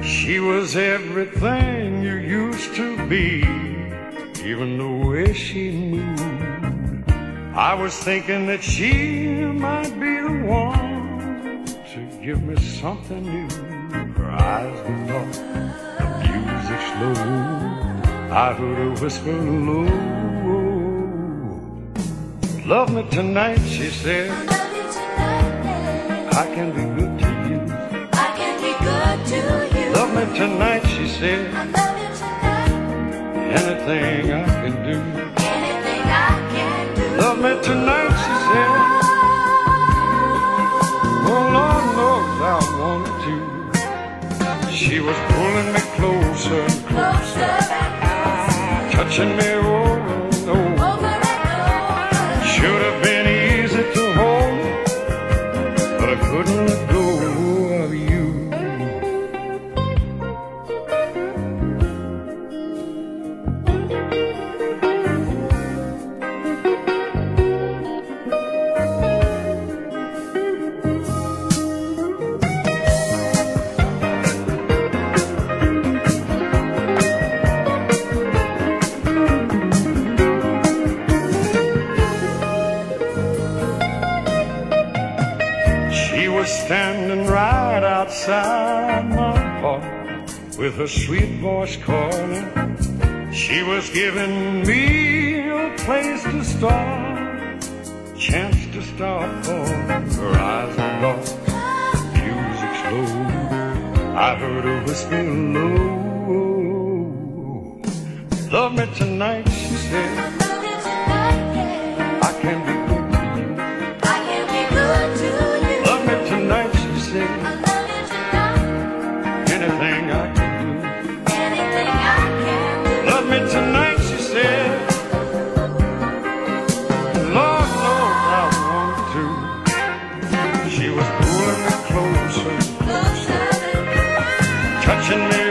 She was everything you used to be, even the way she moved. I was thinking that she might be the one to give me something new. Her eyes were dark, the music slow. I heard her whisper low. Love me tonight, she said. I can be good to you. I can be good to you. Love me tonight, she said. I love you tonight. Anything I can do. Anything I can do. Love me tonight, she said. Oh, Lord knows I want to. She was pulling me closer and Closer and closer. touching me over and over. Over and over. Should have been easy to hold, but I couldn't let go of you. She was standing right outside my apartment with her sweet voice calling. She was giving me a place to start, chance to start calling. Her eyes were dark, music slow. I heard her whisper low. Love me tonight, she said. I love you tonight, yeah. I can be good to you. I can be good to you. Love me tonight, she said. I love you tonight. Anything I can do. Anything I can do. Love me tonight, she said. Lord knows I want to. She was pulling me closer, Closer and closer. touching me